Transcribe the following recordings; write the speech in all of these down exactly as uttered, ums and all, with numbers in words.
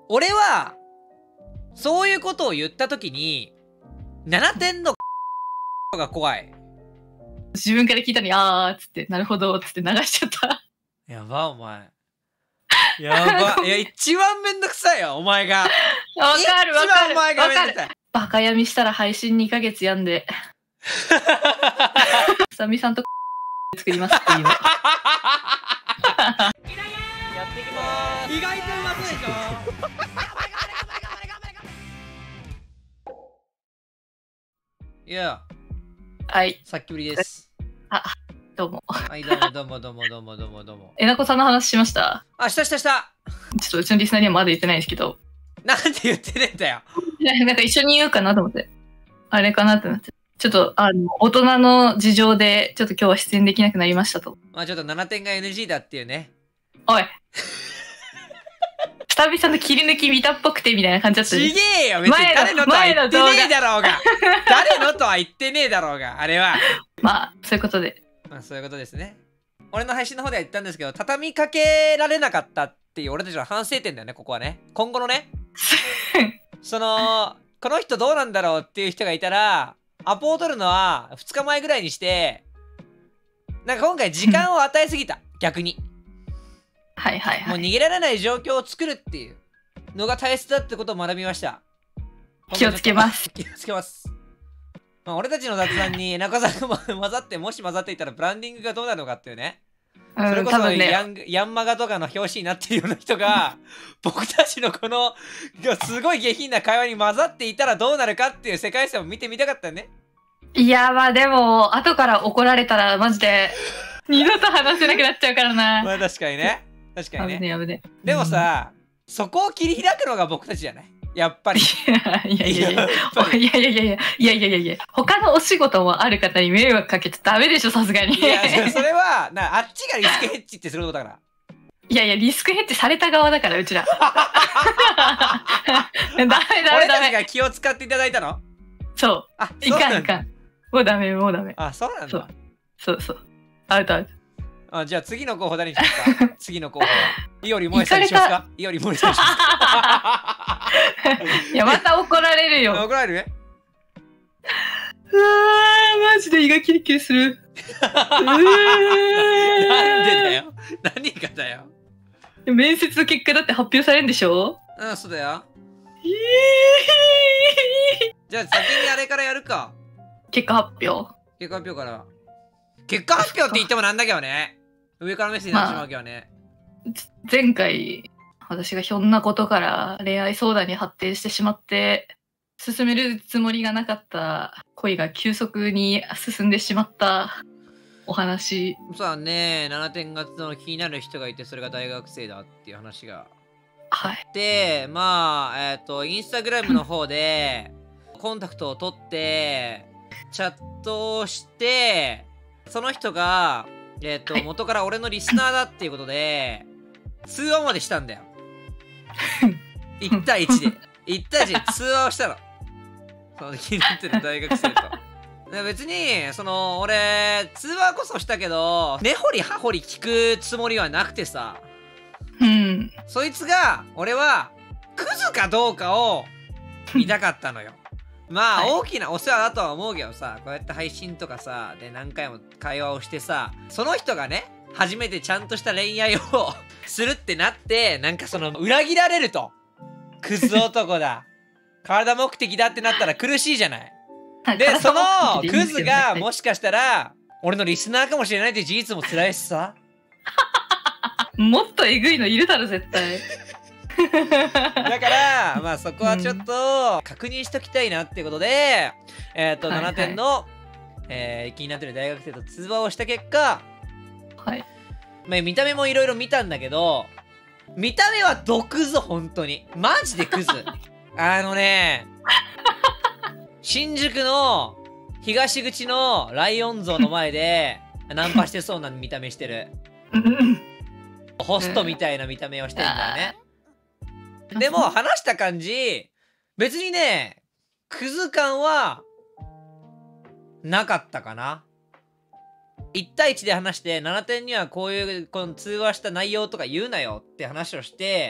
俺はそういうことを言った時にななてんのが怖い。 自分から聞いたのに、あーっつって、なるほどっつって流しちゃった。 やば、お前。やば。いや、一番めんどくさいよ、お前が。 わかるわかる。 一番お前がめんどくさい。 バカ闇したら配信にかげつやんで。ふさみさんと作りますっていうの。 やっていきまーす。意外とうまそうでしょ。いや、 はい。 さっきぶりです。 あ、どうも。 はい、どうもどうもどうもどうもどうもどうも。 えなこさんの話しました？ あ、したしたした。 ちょっとうちのリスナーにはまだ言ってないんですけど。 なんで言ってねえんだよ。 なんか一緒に言うかなと思って。あれかなってなって。ちょっと、あの、大人の事情で、ちょっと今日は出演できなくなりましたと。 まあちょっとななてんが エヌジー だっていうね。 おい。久々の切り抜き見たっぽくてみたいな感じだった。 ちげえよ、別に誰のとは言ってねえだろうが。誰のとは言ってねえだろうが、あれは。 まあ、そういうことで。 まあそういうことですね。俺の配信の方では言ったんですけど、畳みかけられなかったっていう俺たちの反省点だよね、ここはね。今後のね。その、この人どうなんだろうっていう人がいたら、アポを取るのはふつかまえぐらいにして、なんか今回時間を与えすぎた、逆に。 はいはいはい。 もう逃げられない状況を作るっていうのが大切だってことを学びました。 気をつけます。 気をつけます。まあ、俺たちの雑談に中澤君も混ざって、もし混ざっていたらブランディングがどうなるのかっていうね。 うん、 それこそね、 ヤンヤンマガとかの表紙になっているような人が僕たちのこのすごい下品な会話に混ざっていたらどうなるかっていう世界線を見てみたかったね。 いやまあでも後から怒られたらマジで二度と話せなくなっちゃうからな。 まあ確かにね。確かにね。 危ね危ね。 でもさ、うん、そこを切り開くのが僕たちじゃないやっぱり。 いやいやいやいやいやいやいやいやいやいやいや他のお仕事もある方に迷惑かけてダメでしょさすがに。 いやそれはなあっちがリスクヘッジってすることだから。 いやいやリスクヘッジされた側だからうちら。ダメダメダメ。 俺たちが気を使っていただいたの？ そう。 あ、 いかんいかん。もうダメもうダメ。 あ、そうなんだ。 そうそう。アウトアウト。 あ、じゃあ次の候補誰にしますか？次の候補は。いおりもえさんにしますか？いおりもえさんにしますか？ いや、また怒られるよ。 怒られるね。 うわー、マジで胃がキリキリする。 なんでだよ。何がだよ。 面接の結果だって発表されるんでしょ？ うん、そうだよ。 えー、じゃあ先にあれからやるか。 結果発表。 結果発表から。結果発表って言ってもなんだけどね。上からメッセージになってしまうけどね。 まあ、前回、私がひょんなことから恋愛相談に発展してしまって、進めるつもりがなかった恋が急速に進んでしまったお話。 そうだね、ななてんがつの気になる人がいて、それが大学生だっていう話が。 はい。 で、まあ、えっと、インスタグラムの方で、コンタクトを取って、チャットをして、その人が、えっと、はい、元から俺のリスナーだっていうことで、通話までしたんだよ。いち対いちで。いち対いちで通話をしたの。その気になってる大学生と。別に、その、俺、通話こそしたけど、根掘り葉掘り聞くつもりはなくてさ。 うん。 そいつが、俺は、クズかどうかを見たかったのよ。まあ、はい、大きなお世話だとは思うけどさ、こうやって配信とかさ、で何回も会話をしてさ、その人がね、初めてちゃんとした恋愛をするってなって、なんかその、裏切られると。クズ男だ。体目的だってなったら苦しいじゃない。で、そのクズがもしかしたら、俺のリスナーかもしれないっていう事実も辛いしさ。 もっとえぐいのいるだろ、絶対。 だから、まあそこはちょっと確認しときたいなっていうことで、うん、えっと、ななてんの、えー、気になってる大学生と通話をした結果、 はい。 まあ見た目もいろいろ見たんだけど、見た目は毒ぞ、本当に。マジでクズ。あのね、新宿の東口のライオン像の前でナンパしてそうな見た目してる。ホストみたいな見た目をしてんだよね。でも話した感じ、別にね、クズ感はなかったかな。いち対いちで話して、ななてんにはこういうこの通話した内容とか言うなよって話をして、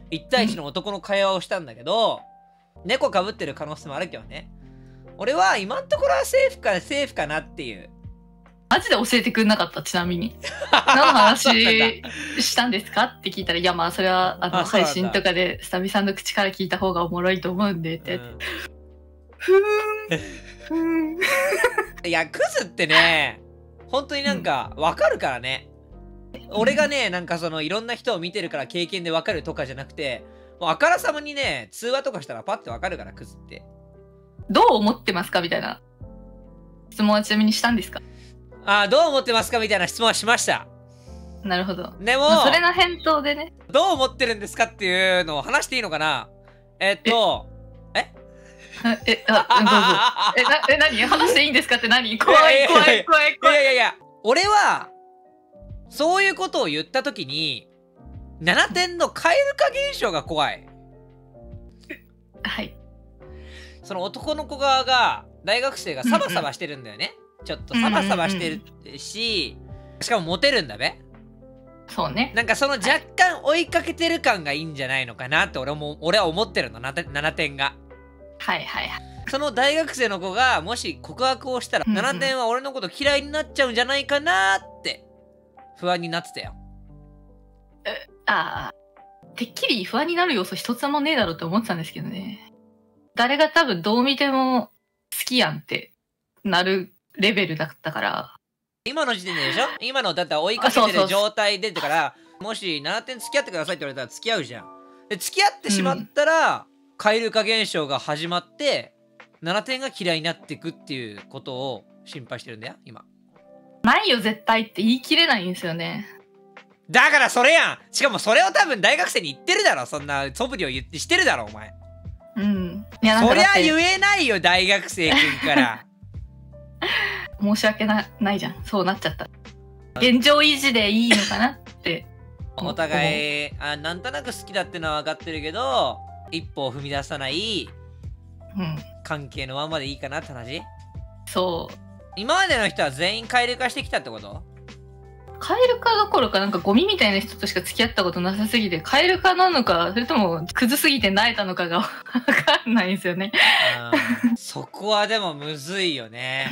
いち対いちの男の会話をしたんだけど、猫かぶってる可能性もあるけどね。俺は今んところはセーフかセーフかなっていう。 マジで教えてくんなかった。ちなみに何の話したんですかって聞いたら、いやまあそれはあの配信とかでスタビさんの口から聞いた方がおもろいと思うんでって、うん、ふーんふーんいやクズってね本当になんか分かるからね、うん、俺がねなんかそのいろんな人を見てるから経験で分かるとかじゃなくて、もうあからさまにね通話とかしたらパッて分かるから、クズって。 どう思ってますかみたいな質問はちなみにしたんですか？ ああ、どう思ってますかみたいな質問はしました。 なるほど。 でも、 まあ、それの返答でね。 どう思ってるんですかっていうのを話していいのかな。えっと、ええ、あ、どうぞ。え、な、え、何話していいんですかって何？怖い怖い怖い怖い。 いやいやいや、俺は、そういうことを言ったときに、ななてんの蛙化現象が怖い。 はい。その男の子側が、大学生がサバサバしてるんだよね。うんうん、ちょっとサバサバしてるし、うんうんうん、しかもモテるんだべ。 そうね。 なんかその若干追いかけてる感がいいんじゃないのかなって俺も俺は思ってるの。ななてんが。 はいはいはい。 その大学生の子がもし告白をしたら、うんうん、ななてんは俺のこと嫌いになっちゃうんじゃないかなって不安になってたよ。 え、ああ、てっきり不安になる要素一つもねえだろうって思ってたんですけどね。誰が多分どう見ても好きやんってなるレベルだったから。 今の時点ででしょ？今のだって追いかけてる状態でだから、もしななてん付き合ってくださいって言われたら付き合うじゃん。で付き合ってしまったら、うん、蛙化現象が始まってななてんが嫌いになっていくっていうことを心配してるんだよ今。 ないよ絶対って言い切れないんですよね。 だからそれやん。しかもそれを多分大学生に言ってるだろ。そんな素振りを言ってしてるだろお前。 うん。 いやそりゃ言えないよ大学生くんから。 申し訳 な, ないじゃん。そうなっちゃった。現状維持でいいのかなってお互いあなんとなく好きだってのは分かってるけど一歩を踏み出さない、うん、関係のままでいいかなって話。 そう今までの人は全員蛙化してきたってこと？ 蛙化どころかなんかゴミみたいな人としか付き合ったことなさすぎて、蛙化なのかそれともクズすぎて萎えたのかが分かんないんですよね。 そこはでもむずいよね。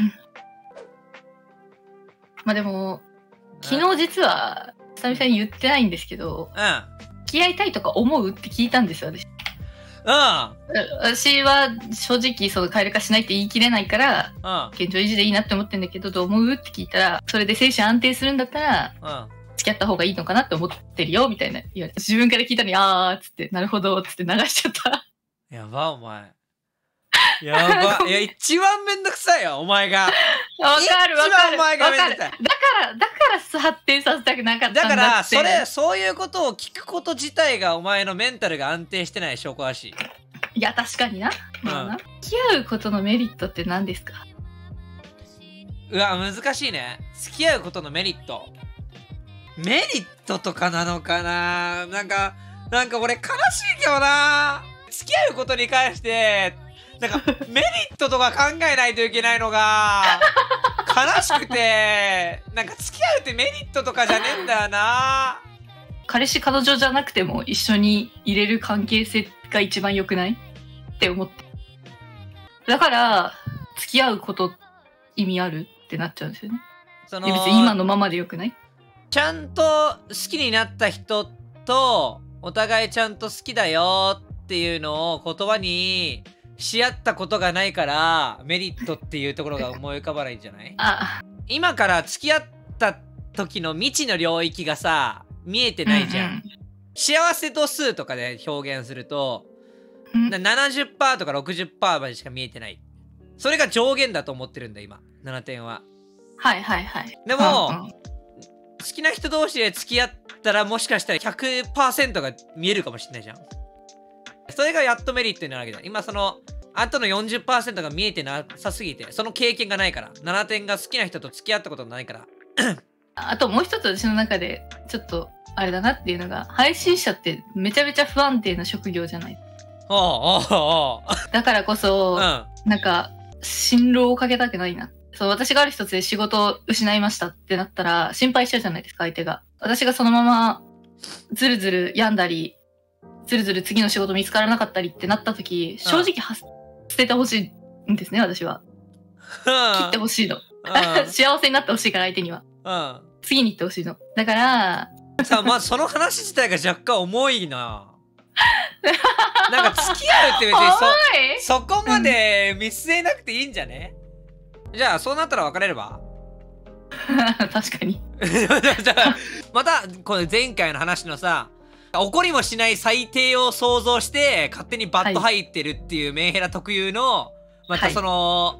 まあでも昨日実は久々に言ってないんですけど、うん、付き合いたいとか思うって聞いたんですよ私。うん、私は正直その蛙化しないって言い切れないから、うん、現状維持でいいなって思ってんだけどどう思うって聞いたら、それで精神安定するんだったら、うん、付き合った方がいいのかなって思ってるよみたいな言われて、自分から聞いたのにあーっつってなるほどっつって流しちゃった。 やばお前。やばいや一番めんどくさいよお前が。 わかるわかる。 お前がめんどくさい。 だからだから発展させたくなかったんだって。 だからそれそういうことを聞くこと自体がお前のメンタルが安定してない証拠だし。 いや確かにな。まあな、うん、付き合うことのメリットって何ですか？ うわ難しいね。付き合うことのメリット。メリットとかなのかな。なんかなんか俺悲しいけどな。付き合うことに関して。なんかメリットとか考えないといけないのが悲しくて、なんか付き合うってメリットとかじゃねえんだよな。 彼氏彼女じゃなくても一緒に入れる関係性が一番良くないって思って、だから付き合うこと意味あるってなっちゃうんですよね。その別に今のままで良くない？ ちゃんと好きになった人とお互いちゃんと好きだよっていうのを言葉にし合ったことがないからメリットっていうところが思い浮かばないんじゃない？あ今から付き合った時の未知の領域がさ見えてないじゃん、うんうん、幸せ度数とかで表現すると、うん、ななじゅっパーセント とか ろくじゅっパーセント までしか見えてない。それが上限だと思ってるんだ今ななてんは。 はいはいはい。 でも、うんうん、好きな人同士で付き合ったらもしかしたら ひゃくパーセント が見えるかもしれないじゃん。それがやっとメリットになるわけだ。今そのあとの よんじゅっパーセント が見えてなさすぎて、その経験がないから。ななてんが好きな人と付き合ったことないから。 あともう一つ私の中でちょっとあれだなっていうのが、配信者ってめちゃめちゃ不安定な職業じゃない。 おうおうおうだからこそ、うん、なんか心労をかけたくないな。そう、私がある一つで仕事を失いましたってなったら心配しちゃうじゃないですか相手が。私がそのままずるずる病んだりずるずる次の仕事見つからなかったりってなった時、正直は捨ててほしいんですね、私は。切ってほしいの。幸せになってほしいから、相手には。 うん。 次に行ってほしいの。だから、 さあ、まあ、その話自体が若干重いな。なんか付き合うって別にそ、そこまで見据えなくていいんじゃね、うん、じゃあ、そうなったら別れれば確かに。 じゃあ、また、この前回の話のさ、怒りもしない最低を想像して、勝手にバット入ってるっていうメンヘラ特有の、またその、はい、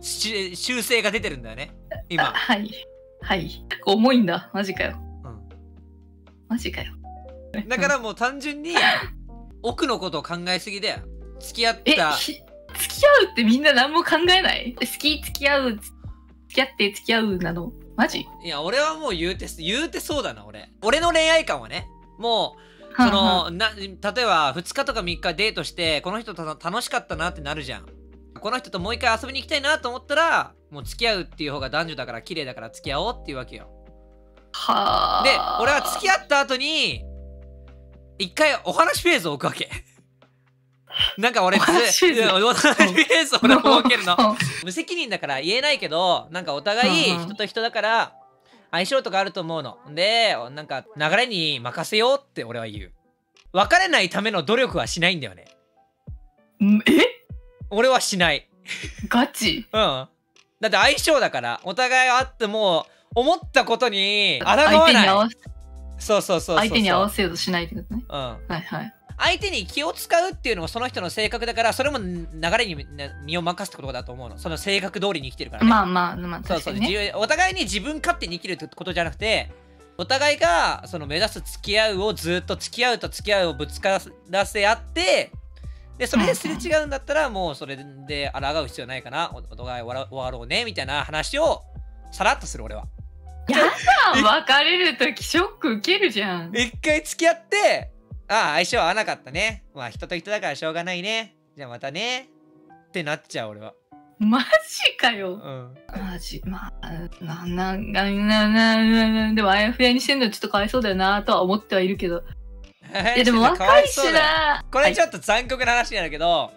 修正が出てるんだよね、今。 はい。はい。重いんだ。マジかよ。うん。マジかよ。 だからもう単純に、奥のことを考えすぎだよ。付き合った。 え、付き合うってみんな何も考えない？好き、付き合う、付き合って付き合うなの？マジ？ いや、俺はもう言うて、言うてそうだな、俺。俺の恋愛観はね、もう、その、な、例えばふつかとかみっかデートして、この人と楽しかったなってなるじゃん。この人ともう一回遊びに行きたいなと思ったら、もう付き合うっていう方が男女だから綺麗だから付き合おうっていうわけよ。 はあ。 で、俺は付き合った後に、一回お話フェーズを置くわけ。なんか俺、お話フェーズを設けるの。無責任だから言えないけど、なんかお互い人と人だから、相性とかあると思うの。で、なんか流れに任せようって俺は言う。別れないための努力はしないんだよね。 え？ 俺はしない。 ガチ？ うん。だって相性だから、お互いあっても、思ったことに抗わない。相手に合わせ、 そうそうそうそう。相手に合わせようとしないってことね。 うん。 はいはい。 相手に気を使うっていうのもその人の性格だから、それも流れに身を任すってことだと思うの。その性格通りに生きてるからね。 まあまあ、まあ、 そうそう、ね、お互いに自分勝手に生きるってことじゃなくて、お互いがその目指す付き合うをずっと付き合うと付き合うをぶつからせ合って、で、それですれ違うんだったら、もうそれで抗う必要ないかな。お互い終わろうね、みたいな話をさらっとする、俺は。 やだ、別れるときショック受けるじゃん。 一回付き合って、ああ、相性合わなかったね。まあ、人と人だからしょうがないね。じゃあまたね。ってなっちゃう、俺は。 マジかよ。うん。マジ、まあ、な、な、な、な、な、な、でもあやふやにしてんのちょっとかわいそうだよなとは思ってはいるけど。いやでも若いしな。 これちょっと残酷な話になるけど、はい、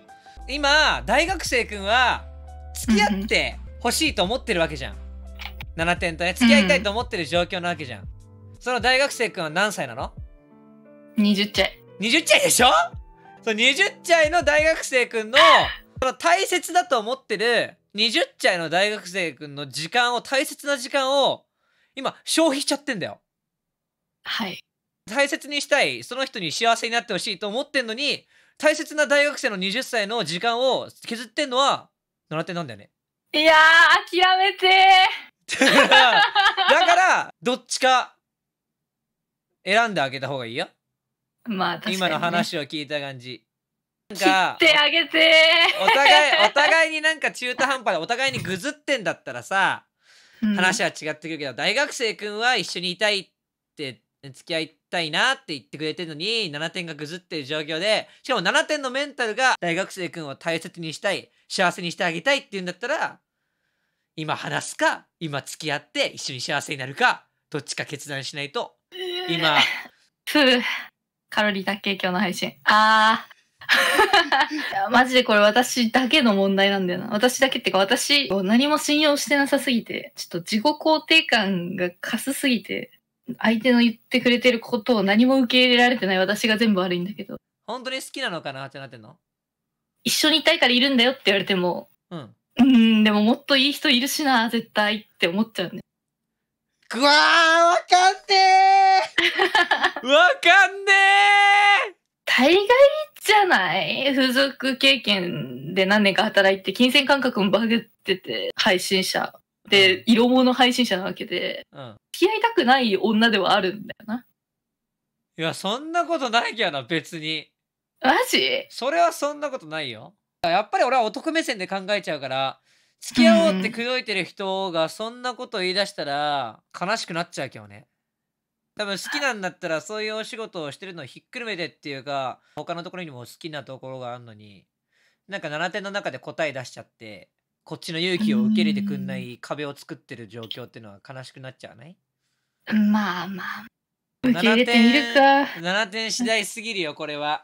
今、大学生くんは付き合ってほしいと思ってるわけじゃん。ななてんとね、付き合いたいと思ってる状況なわけじゃん。うん、その大学生くんは何歳なの？ にじゅっちゃい。 にじゅっちゃいでしょ？そう、にじゅっちゃいの大学生くんの、その大切だと思ってるにじゅっちゃいの大学生くんの時間を、大切な時間を、今、消費しちゃってんだよ。 はい。 大切にしたい、その人に幸せになってほしいと思ってんのに、大切な大学生のはたちの時間を削ってんのは、ななてんなんだよね。 いやー、諦めてー。だから、どっちか、選んであげた方がいいよ。 まあ確かに、ね、 今の話を聞いた感じ。 なんか切ってあげてお互い、お互いになんか中途半端でお互いにぐずってんだったらさ、うん、話は違ってくるけど、大学生くんは一緒にいたいって付き合いたいなって言ってくれてるのに、ななてんがぐずってる状況で、しかもななてんのメンタルが大学生くんを大切にしたい、幸せにしてあげたいって言うんだったら、今話すか、今付き合って一緒に幸せになるか、どっちか決断しないと、今、 ふぅ。カロリーだけ今日の配信。あー。マジでこれ私だけの問題なんだよな。私だけってか私を何も信用してなさすぎて、ちょっと自己肯定感がかすすぎて、相手の言ってくれてることを何も受け入れられてない私が全部悪いんだけど。 本当に好きなのかなってなってんの？ 一緒にいたいからいるんだよって言われても、 うん。 うーん、でももっといい人いるしな、絶対って思っちゃうね。 ぐわー、わかんねーわかんねー大概じゃない？風俗経験で何年か働いて、金銭感覚もバグってて、配信者。で、色物配信者なわけで、うん、付き合いたくない女ではあるんだよな。 いや、そんなことないけどな、別に。 マジ？ それはそんなことないよ。やっぱり俺は男目線で考えちゃうから、付き合おうって口説いてる人がそんなこと言い出したら悲しくなっちゃうけどね。多分好きなんだったらそういうお仕事をしてるのをひっくるめてっていうか、他のところにも好きなところがあるのに、なんかななてんの中で答え出しちゃって、こっちの勇気を受け入れてくんない壁を作ってる状況っていうのは悲しくなっちゃうね。 まあまあ。受け入れてみるか。 ななてん次第すぎるよ、これは。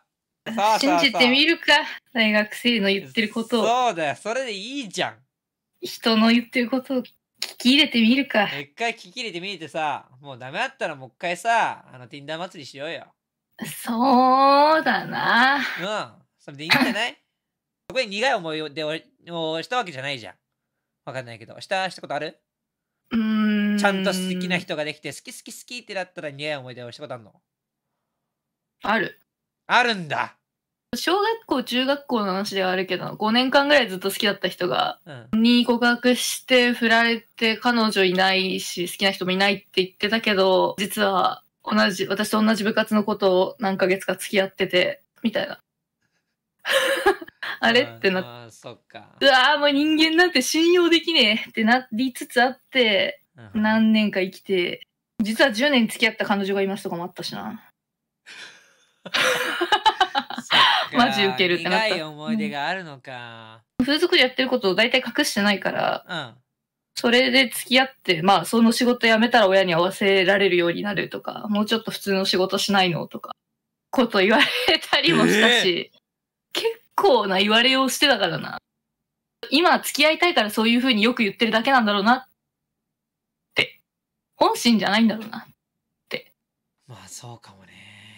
そうそうそう信じてみるか、大学生の言ってることを。 そうだよ、それでいいじゃん。 人の言ってることを聞き入れてみるか。 一回聞き入れてみてさ、もうダメだったらもう一回さ、あの Tinder 祭りしようよ。 そうだな。 うん、それでいいんじゃない？そこに苦い思いをでをしたわけじゃないじゃん。わかんないけど、したしたことある？ うーん。 ちゃんと好きな人ができて、好き好き好きってなったら苦い思い出をしたことあるの？ ある。 あるんだ。 小学校、中学校の話ではあるけど、ごねんかんぐらいずっと好きだった人が、 うん、 に告白して振られて彼女いないし、好きな人もいないって言ってたけど、実は同じ、私と同じ部活のことを何ヶ月か付き合ってて、みたいな。あれってなって、 ああ、そっか。 うわーもう人間なんて信用できねえってなりつつあって、 うん、 何年か生きて、実はじゅうねん付き合った彼女がいますとかもあったしな。マジウケるってなった。 苦い思い出があるのか。 風俗でやってることを大体隠してないから、 うん、 それで付き合って、まあその仕事辞めたら親に合わせられるようになるとか、もうちょっと普通の仕事しないのとか、こと言われたりもしたし、えー、結構な言われをしてたからな。今付き合いたいからそういう風によく言ってるだけなんだろうなって。本心じゃないんだろうなって。 まあそうかもね。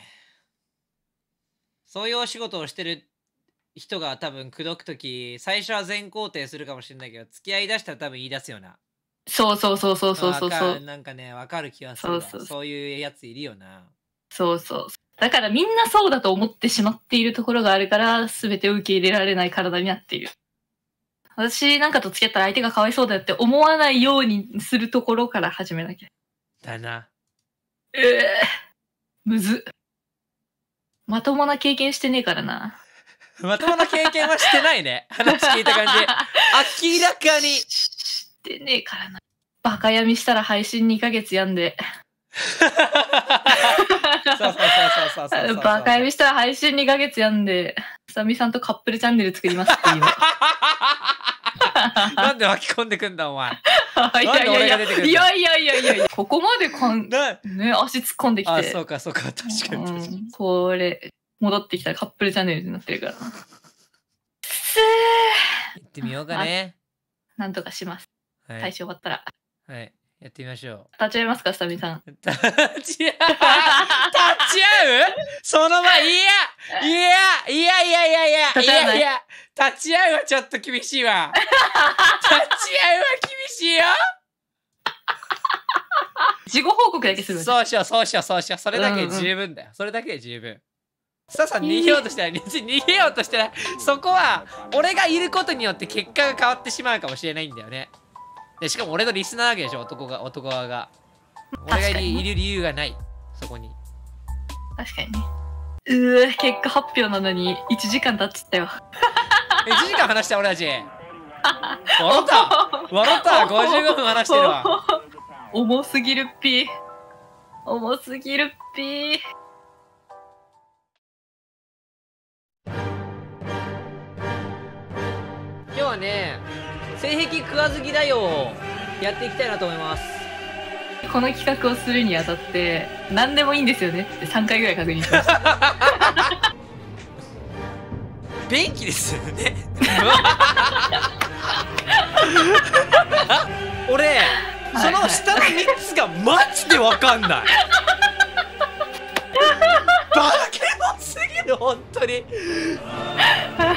そういうお仕事をしてる人が多分口説くとき、最初は全肯定するかもしれないけど、付き合いだしたら多分言い出すよな。 そうそうそうそうそうそうそう。 なんかね、わかる気がするわ。そうそうそう。そういうやついるよな。 そうそう。だからみんなそうだと思ってしまっているところがあるから、全てを受け入れられない体になっている。私なんかと付き合ったら相手がかわいそうだよって思わないようにするところから始めなきゃ。 だな。 ええー、むずっ。まともな経験してねえからな。 まともな経験はしてないね。話聞いた感じ。明らかに。 してねえからな。バカ闇したら配信にかげつやんで。 そうそうそうそうそうそう。 バカ闇したら配信にかげつやんで、さみさんとカップルチャンネル作りますっていう。 なんで巻き込んでくんだお前。 いやいやいやいやいやいやいやいやここまでかんね足突っ込んできて。 あ、そうかそうか、確かに確かに、 うん、これ戻ってきたらカップルチャンネルになってるからな。せー行ってみようかね。 なんとかします。はい、最初終わったら。 はい、やってみましょう。 立ち会いますか、スタミさん。 立ち会う？立ち会う？その前、いやいやいやいやいやいやいやいや立ち会うはちょっと厳しいわ。立ち会うは厳しいよ。 事後報告だけする。 そうしようそうしようそうしよう。それだけで十分だよ。うんうん、それだけで十分。ささ逃げようとしたら、逃げようとしたら、そこは俺がいることによって結果が変わってしまうかもしれないんだよね。でしかも俺のリスナーなわけでしょ、男が、男側が。俺がいる理由がない、そこに。 確かにね。うー、結果発表なのにいちじかん経っちゃったよ。 いちじかん話した俺たち。笑った笑ったごじゅうごふん話してるわ。 重すぎるっぴー。重すぎるっぴー。 今日はね、性癖食わず嫌いをやっていきたいなと思います。 この企画をするにあたって何でもいいんですよねってさんかいぐらい確認しました。 便器ですよね。俺その下のみっつがマジでわかんない。バケモンすぎる本当に。